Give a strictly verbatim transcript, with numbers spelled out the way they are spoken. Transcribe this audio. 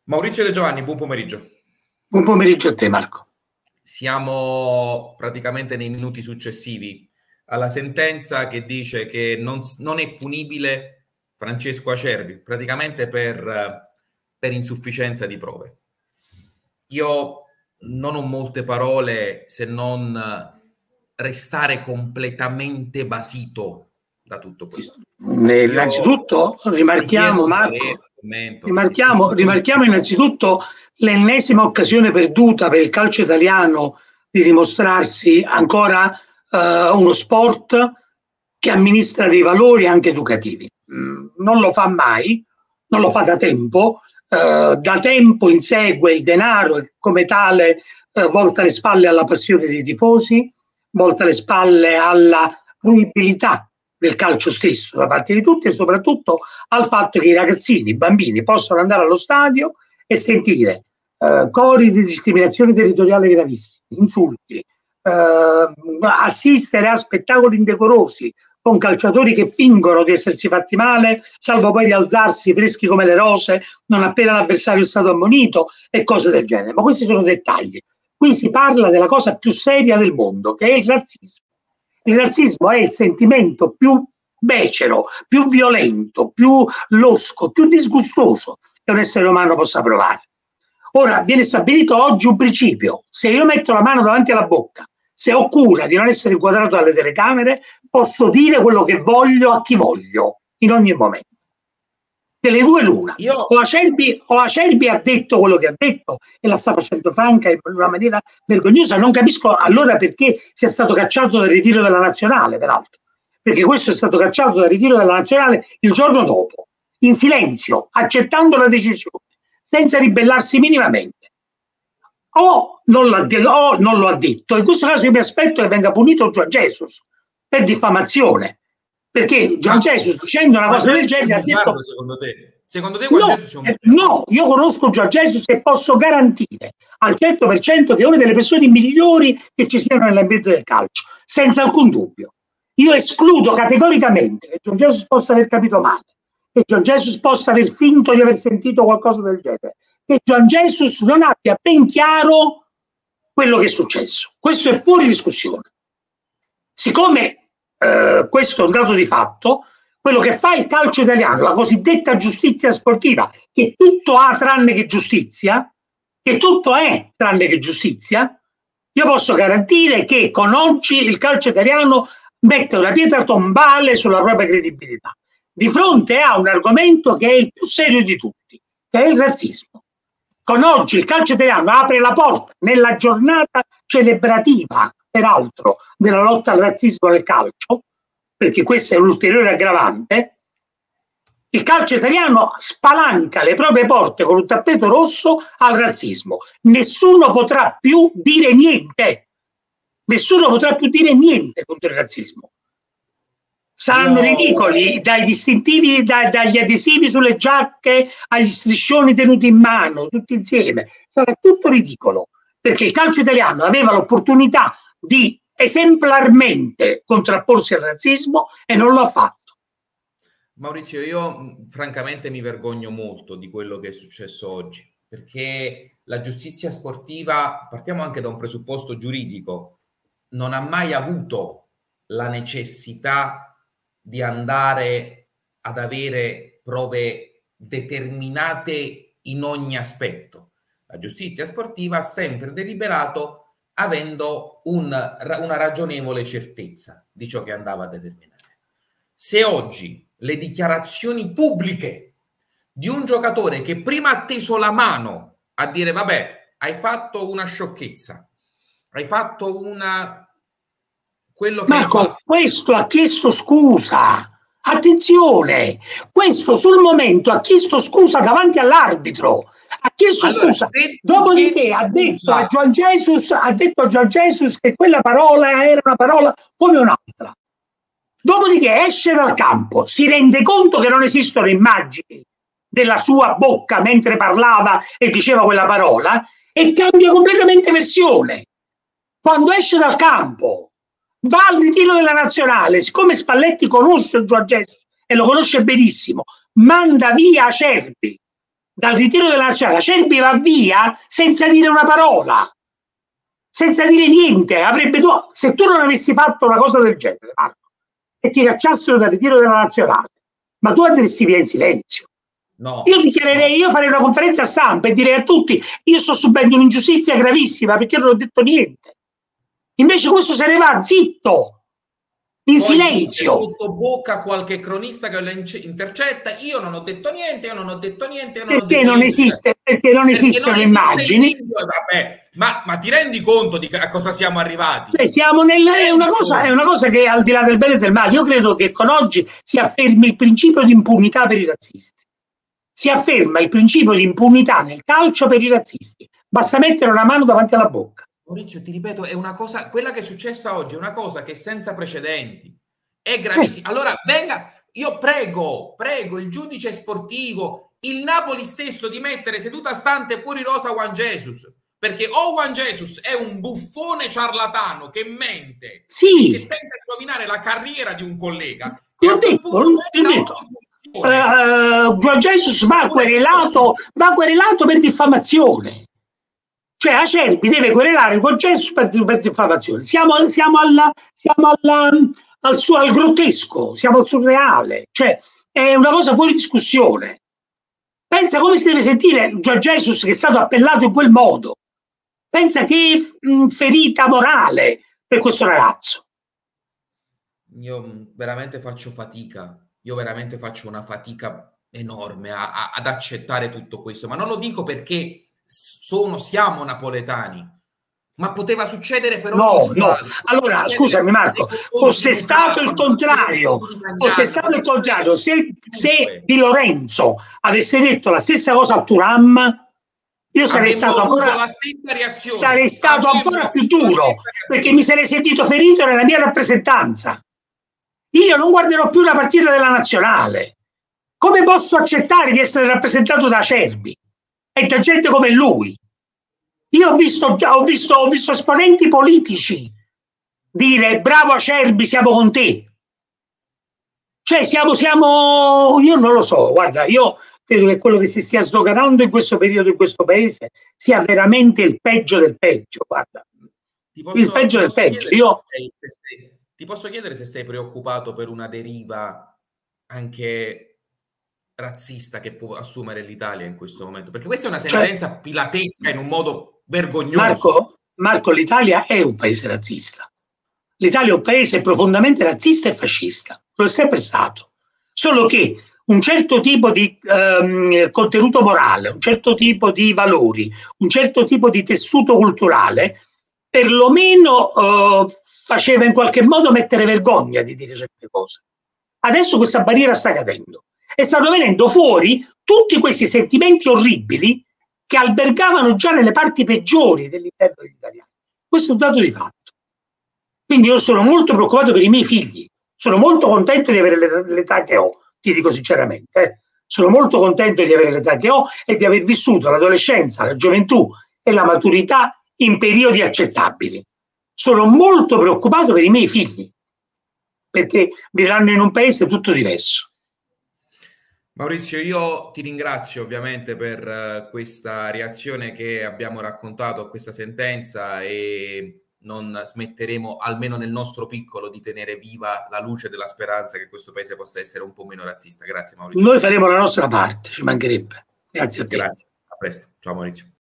Maurizio De Giovanni, buon pomeriggio. Buon pomeriggio a te, Marco. Siamo praticamente nei minuti successivi alla sentenza che dice che non, non è punibile Francesco Acerbi, praticamente per, per insufficienza di prove. Io non ho molte parole se non restare completamente basito da tutto questo. Innanzitutto rimarchiamo, Marco, commento, rimarchiamo, rimarchiamo innanzitutto l'ennesima occasione perduta per il calcio italiano di dimostrarsi ancora eh, uno sport che amministra dei valori anche educativi. Mm, non lo fa mai, non lo fa da tempo, eh, da tempo insegue il denaro e come tale eh, volta le spalle alla passione dei tifosi, volta le spalle alla fruibilità del calcio stesso da parte di tutti e soprattutto al fatto che i ragazzini, i bambini possono andare allo stadio e sentire eh, cori di discriminazione territoriale gravissimi, insulti, eh, assistere a spettacoli indecorosi con calciatori che fingono di essersi fatti male, salvo poi rialzarsi freschi come le rose non appena l'avversario è stato ammonito e cose del genere. Ma questi sono dettagli. Qui si parla della cosa più seria del mondo, che è il razzismo. Il razzismo è il sentimento più becero, più violento, più losco, più disgustoso che un essere umano possa provare. Ora viene stabilito oggi un principio: se io metto la mano davanti alla bocca, se ho cura di non essere inquadrato dalle telecamere, posso dire quello che voglio a chi voglio, in ogni momento. Delle due l'una. Io... O, Acerbi, o Acerbi ha detto quello che ha detto e la sta facendo franca in una maniera vergognosa. Non capisco allora perché sia stato cacciato dal ritiro della nazionale, peraltro. Perché questo è stato cacciato dal ritiro della nazionale il giorno dopo, in silenzio, accettando la decisione, senza ribellarsi minimamente. O non, o non lo ha detto. In questo caso io mi aspetto che venga punito Juan Jesus per diffamazione. Perché Juan Jesus, dicendo una cosa del genere, ha detto... Secondo te? Secondo te Juan no, Jesus è un... no, io conosco Juan Jesus e posso garantire al cento per cento che è una delle persone migliori che ci siano nell'ambiente del calcio, senza alcun dubbio. Io escludo categoricamente che Juan Jesus possa aver capito male, che Juan Jesus possa aver finto di aver sentito qualcosa del genere, che Juan Jesus non abbia ben chiaro quello che è successo. Questo è fuori discussione. Siccome eh, questo è un dato di fatto, quello che fa il calcio italiano, la cosiddetta giustizia sportiva, che tutto ha tranne che giustizia, che tutto è tranne che giustizia, io posso garantire che con oggi il calcio italiano mette una pietra tombale sulla propria credibilità, di fronte a un argomento che è il più serio di tutti, che è il razzismo. Con oggi il calcio italiano apre la porta nella giornata celebrativa, peraltro, della lotta al razzismo nel calcio, perché questo è un ulteriore aggravante. Il calcio italiano spalanca le proprie porte con un tappeto rosso al razzismo. Nessuno potrà più dire niente. Nessuno potrà più dire niente contro il razzismo. Saranno Io... ridicoli, dai distintivi, da, dagli adesivi sulle giacche agli striscioni tenuti in mano, tutti insieme. Sarà tutto ridicolo, perché il calcio italiano aveva l'opportunità di esemplarmente contrapporsi al razzismo e non lo ha fatto. Maurizio, io francamente mi vergogno molto di quello che è successo oggi, perché la giustizia sportiva, partiamo anche da un presupposto giuridico, non ha mai avuto la necessità di andare ad avere prove determinate in ogni aspetto. La giustizia sportiva ha sempre deliberato avendo un, una ragionevole certezza di ciò che andava a determinare. Se oggi le dichiarazioni pubbliche di un giocatore che prima ha teso la mano a dire vabbè, hai fatto una sciocchezza, hai fatto una... quello che Marco, hai fatto... questo ha chiesto scusa. Attenzione, questo sul momento ha chiesto scusa davanti all'arbitro. Ha chiesto allora, scusa. Dopodiché ha detto a Juan Jesus, ha detto a Juan Jesus che quella parola era una parola come un'altra. Dopodiché esce dal campo, si rende conto che non esistono immagini della sua bocca mentre parlava e diceva quella parola e cambia completamente versione. Quando esce dal campo, va al ritiro della nazionale, siccome Spalletti conosce Juan Jesus e lo conosce benissimo, manda via Acerbi dal ritiro della nazionale, Acerbi va via senza dire una parola, senza dire niente. Avrebbe tu, se tu non avessi fatto una cosa del genere, Marco, e ti cacciassero dal ritiro della nazionale, ma tu andresti via in silenzio. No, io dichiarerei, io farei una conferenza stampa e direi a tutti: io sto subendo un'ingiustizia gravissima perché io non ho detto niente. Invece questo se ne va zitto, in poi silenzio, sotto bocca qualche cronista che lo intercetta. Io non ho detto niente, io non ho detto niente, io non perché ho detto non niente, esiste, perché non perché esistono non esiste immagini. video, vabbè, ma, ma ti rendi conto di a cosa siamo arrivati? Cioè, siamo nel, è, una cosa, è una cosa che al di là del bene e del male, io credo che con oggi si affermi il principio di impunità per i razzisti. Si afferma il principio di impunità nel calcio per i razzisti. Basta mettere una mano davanti alla bocca. Maurizio, ti ripeto, è una cosa, quella che è successa oggi è una cosa che è senza precedenti, è gravissima. Cioè, allora venga, io prego, prego il giudice sportivo, il Napoli stesso, di mettere seduta stante fuori rosa Juan Jesus, perché o Juan Jesus è un buffone ciarlatano che mente, sì, e che tenta di rovinare la carriera di un collega, e l'ho a quel detto, punto ti ho detto. uh, Juan Jesus va querelato, va querelato per diffamazione. Cioè Acerbi deve querelare con Jesus per, per diffamazione. Siamo, siamo, alla, siamo alla, al, suo, al grottesco, siamo al surreale. Cioè è una cosa fuori discussione. Pensa come si deve sentire Juan Jesus, che è stato appellato in quel modo. Pensa che mh, ferita morale per questo ragazzo. Io veramente faccio fatica, io veramente faccio una fatica enorme a, a, ad accettare tutto questo, ma non lo dico perché sono, siamo napoletani, ma poteva succedere per ogni No, squadra. no. Allora, scusami Marco, fosse stato il contrario, fosse stato il contrario, se, se Di Lorenzo avesse detto la stessa cosa a Thuram, io sarei stato ancora, la stessa reazione. sarei stato ancora più duro, perché mi sarei sentito ferito nella mia rappresentanza. Io non guarderò più la partita della nazionale. Come posso accettare di essere rappresentato da Acerbi e da gente come lui? Io ho visto, ho visto, ho visto esponenti politici dire: bravo Acerbi, siamo con te. Cioè siamo, siamo, io non lo so, guarda, io credo che quello che si stia sdoganando in questo periodo in questo paese sia veramente il peggio del peggio, guarda. Ti posso, il peggio ti del peggio. Io... se sei, se sei, ti posso chiedere se sei preoccupato per una deriva anche razzista che può assumere l'Italia in questo momento? Perché questa è una sentenza cioè, pilatesca in un modo vergognoso. Marco, Marco, l'Italia è un paese razzista. L'Italia è un paese profondamente razzista e fascista. Lo è sempre stato. Solo che un certo tipo di ehm, contenuto morale, un certo tipo di valori, un certo tipo di tessuto culturale, perlomeno eh, faceva in qualche modo mettere vergogna di dire certe cose. Adesso questa barriera sta cadendo e stanno venendo fuori tutti questi sentimenti orribili che albergavano già nelle parti peggiori dell'interno degli italiani. Questo è un dato di fatto. Quindi io sono molto preoccupato per i miei figli, sono molto contento di avere l'età che ho, ti dico sinceramente. Eh. Sono molto contento di avere l'età che ho e di aver vissuto l'adolescenza, la gioventù e la maturità in periodi accettabili. Sono molto preoccupato per i miei figli, perché vivranno in un paese tutto diverso. Maurizio, io ti ringrazio ovviamente per uh, questa reazione che abbiamo raccontato a questa sentenza e non smetteremo, almeno nel nostro piccolo, di tenere viva la luce della speranza che questo paese possa essere un po' meno razzista. Grazie Maurizio. Noi faremo la nostra parte, ci mancherebbe. Grazie a te. Grazie, a presto. Ciao Maurizio.